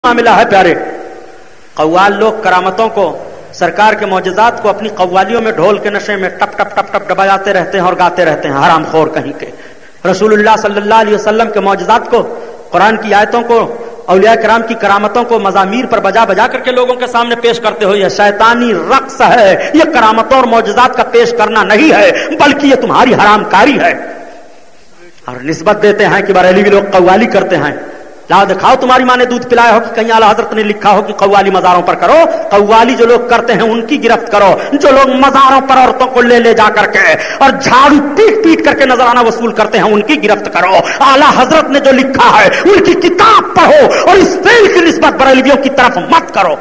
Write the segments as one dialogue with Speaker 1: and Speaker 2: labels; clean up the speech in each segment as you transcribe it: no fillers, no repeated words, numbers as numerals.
Speaker 1: मामला है प्यारे। कव्वाल लोग करामतों को, सरकार के मौजज़ात को अपनी कव्वालियों में ढोल के नशे में टप टप टप टप दबाते रहते हैं और गाते रहते हैं, हराम खोर कहीं के। रसूलुल्लाह सल्लल्लाहु अलैहि वसल्लम के मौजज़ात को, कुरान की आयतों को, औलिया किराम की करामतों को मज़ामीर पर बजा बजा करके लोगों के सामने पेश करते हो, यह शैतानी रक्स है। यह करामतों और मौजज़ात का पेश करना नहीं है, बल्कि यह तुम्हारी हरामकारी है। और निस्बत देते हैं कि बरेलवी लोग कव्वाली करते हैं। लाओ दिखाओ तुम्हारी माँ ने दूध पिलाया हो कि कहीं आला हजरत ने लिखा हो कि कव्वाली मजारों पर करो। कव्वाली जो लोग करते हैं उनकी गिरफ्त करो। जो लोग मजारों पर औरतों को ले ले जा करके और झाड़ू पीट पीट करके नजराना वसूल करते हैं उनकी गिरफ्त करो। आला हजरत ने जो लिखा है उनकी किताब पढ़ो और इस फेल की निस्बत बरेलवियों की तरफ मत करो।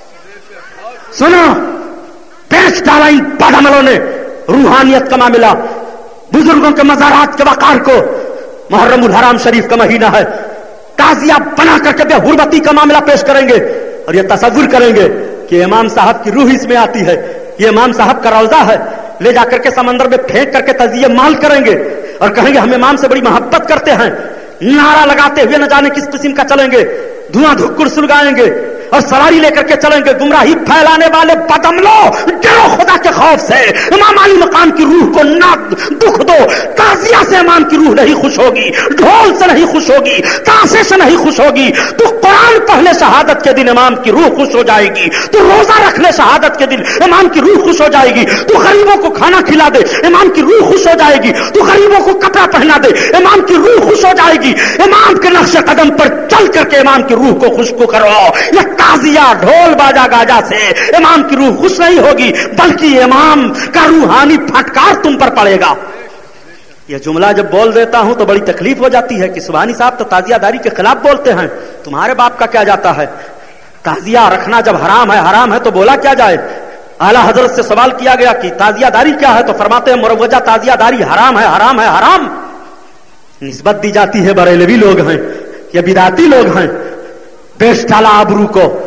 Speaker 1: सुनो, पेश डाला इन बदअमलों ने रूहानियत का मामला, बुजुर्गों के मजारात के वकार को। मुहर्रमुल हराम शरीफ का महीना है, ताजिया बना करके बेहुरमती का मामला पेश करेंगे और ये तसव्वुर करेंगे कि इमाम साहब की रूह इसमें आती है, ये इमाम साहब का रौजा है। ले जाकर के समंदर में फेंक करके तजिए माल करेंगे और कहेंगे हम इमाम से बड़ी मोहब्बत करते हैं। नारा लगाते हुए न जाने किस किस्म का चलेंगे, धुआं धुक्कुर सुलगाएंगे और सवारी लेकर के चलेंगे। गुमराही फैलाने वाले बदअमलो, डरो खुदा के खौफ से। इमाम अली मकाम की रूह को ना दुख दो। ताजिया से इमाम की रूह नहीं खुश होगी, ढोल से नहीं खुश होगी, ताशे से नहीं खुश होगी। तो कुरान पढ़ने शहादत के दिन इमाम की रूह खुश हो जाएगी। तो रोजा रखने शहादत के दिन इमाम की रूह खुश हो जाएगी। तो गरीबों को खाना खिला दे, इमाम की रूह खुश हो जाएगी। तो गरीबों को कपड़ा पहना दे, इमाम की रूह खुश हो जाएगी। इमाम के नक्शे कदम पर चल करके इमाम की रूह को खुशको करो। यह ताजिया ढोल बाजा गाजा से इमाम की रूह खुश नहीं होगी, बल्कि इमाम का रूहानी फटकार तुम पर पड़ेगा। यह जुमला जब बोल देता हूं तो बड़ी तकलीफ हो जाती है कि सुभानी साहब तो ताजियादारी के खिलाफ बोलते हैं, तुम्हारे बाप का क्या जाता है। ताजिया रखना जब हराम है तो बोला क्या जाए। आला हजरत से सवाल किया गया कि ताजियादारी क्या है, तो फरमाते हैं मुरव्वजा ताजियादारी हराम है, हराम है, हराम। निस्बत दी जाती है बरेलवी लोग हैं, ये बिदाती लोग हैं। पेश डाला आबरू को,